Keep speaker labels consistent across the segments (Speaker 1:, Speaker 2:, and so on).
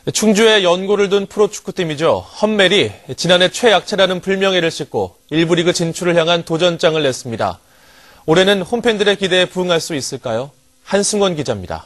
Speaker 1: 충주에 연고를 둔 프로축구팀이죠. 험멜이 지난해 최약체라는 불명예를 싣고 1부 리그 진출을 향한 도전장을 냈습니다. 올해는 홈팬들의 기대에 부응할 수 있을까요? 한승원 기자입니다.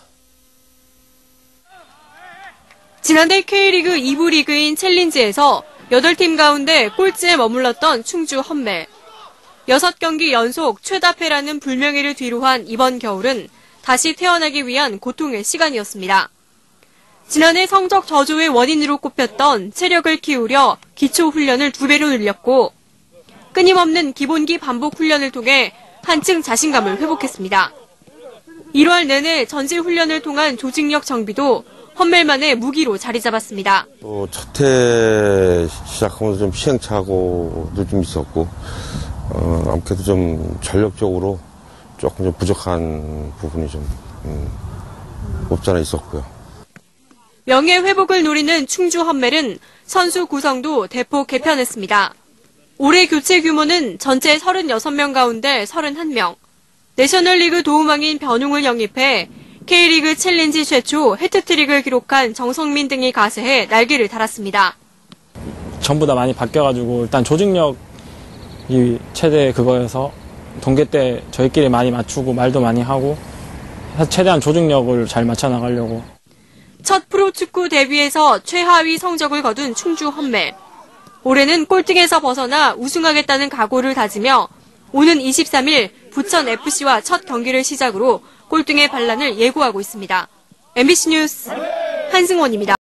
Speaker 2: 지난해 K리그 2부 리그인 챌린지에서 8팀 가운데 꼴찌에 머물렀던 충주 험멜. 6경기 연속 최다패라는 불명예를 뒤로한 이번 겨울은 다시 태어나기 위한 고통의 시간이었습니다. 지난해 성적 저조의 원인으로 꼽혔던 체력을 키우려 기초 훈련을 2배로 늘렸고 끊임없는 기본기 반복 훈련을 통해 한층 자신감을 회복했습니다. 1월 내내 전지 훈련을 통한 조직력 정비도 험멜만의 무기로 자리 잡았습니다.
Speaker 3: 첫 해 시작하면서 좀 시행착오도 좀 있었고 아무래도 좀 전력적으로 조금 좀 부족한 부분이 좀 없지 않아 있었고요.
Speaker 2: 명예 회복을 노리는 충주 험멜은 선수 구성도 대폭 개편했습니다. 올해 교체 규모는 전체 36명 가운데 31명. 내셔널리그 도움왕인 변웅을 영입해 K리그 챌린지 최초 해트트릭을 기록한 정성민 등이 가세해 날개를 달았습니다.
Speaker 4: 전부 다 많이 바뀌어가지고 일단 조직력이 최대 그거여서 동계 때 저희끼리 많이 맞추고 말도 많이 하고 최대한 조직력을 잘 맞춰 나가려고.
Speaker 2: 첫 프로축구 데뷔에서 최하위 성적을 거둔 충주 험멜. 올해는 꼴등에서 벗어나 우승하겠다는 각오를 다지며 오는 23일 부천FC와 첫 경기를 시작으로 꼴등의 반란을 예고하고 있습니다. MBC 뉴스 한승원입니다.